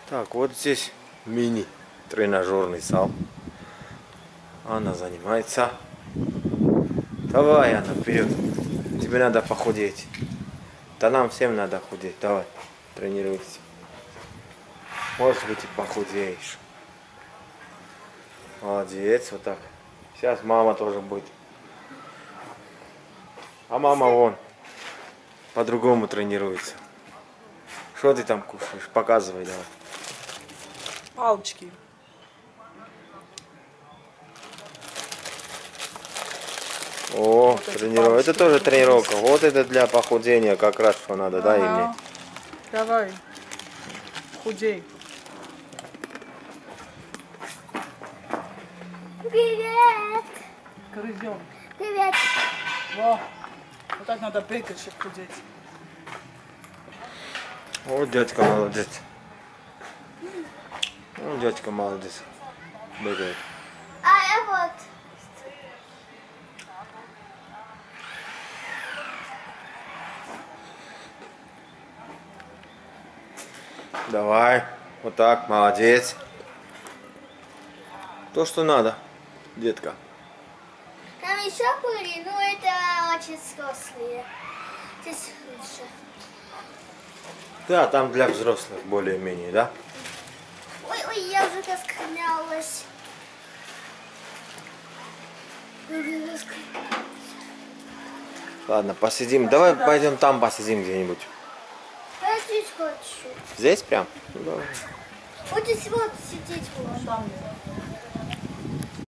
Так, вот здесь мини-тренажерный зал. Анна занимается. Давай, Анна, вперед. Тебе надо похудеть. Да нам всем надо худеть. Давай, тренируйся. Может быть и похудеешь. Молодец, вот так. Сейчас мама тоже будет. А мама вон по-другому тренируется. Что ты там кушаешь? Показывай, давай. Палочки. О, Вот тренировка. Это тоже тренировка. Вот это для похудения как раз что надо, да, и мне. Давай. Худей. Привет! Грызем. Привет! Во. Вот так надо бегать, чтобы худеть. Вот дядька молодец. Ну, дядька молодец. Бегает. А я вот. Давай. Вот так, молодец. То, что надо, детка. Там еще были, но это очень взрослые. Здесь лучше. Да, там для взрослых более-менее, да? Ой, я уже раскрылялась. Ладно, посидим. Давай пойдем там посидим где-нибудь. Я здесь хочу. Здесь прям? Ну, давай. Вот здесь вот сидеть можно. Там.